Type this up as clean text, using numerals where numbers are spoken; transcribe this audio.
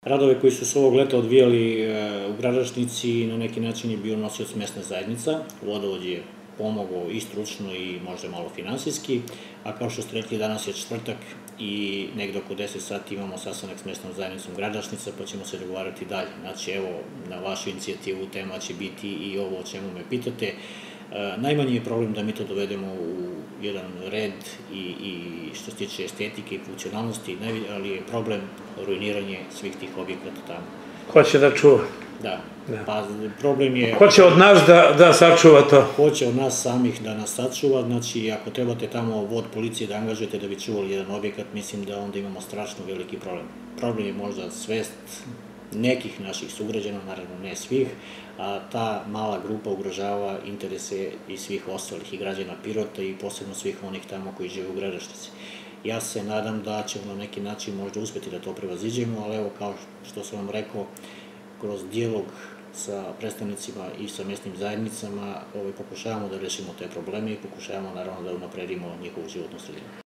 Radove koji su se ovog leta odvijali u Gradašnici na neki način je bio nosioc mesna zajednica. Vodovod je pomogao i stručno i možda malo finansijski, a kao što ste rekli, danas je četvrtak i negde oko 10 sati imamo sastanak s mesnom zajednicom Gradašnica, pa ćemo se dogovarati dalje. Znači, evo, na vašu inicijativu tema će biti i ovo o čemu me pitate. Najmanji je problem da mi to dovedemo u jedan red i što se tiče estetike i funkcionalnosti, ali je problem ruiniranje svih tih objekata tamo. Ko će da čuva? Da, pa problem je... Ko će od nas da sačuva to? Ko će od nas samih da nas sačuva, znači ako trebate tamo vod policije da angažujete da bi čuvali jedan objekat, mislim da onda imamo strašno veliki problem. Problem je možda svest nekih naših sugrađana, naravno ne svih, a ta mala grupa ugrožava interese i svih ostalih i građana Pirota i posebno svih onih tamo koji žive u Gradašnici. Ja se nadam da ćemo na neki način možda uspeti da to prevaziđemo, ali evo kao što sam vam rekao, kroz dijalog sa predstavnicima i sa mesnim zajednicama pokušavamo da rešimo te probleme i pokušavamo naravno da unapredimo njihovu životnu sredinu.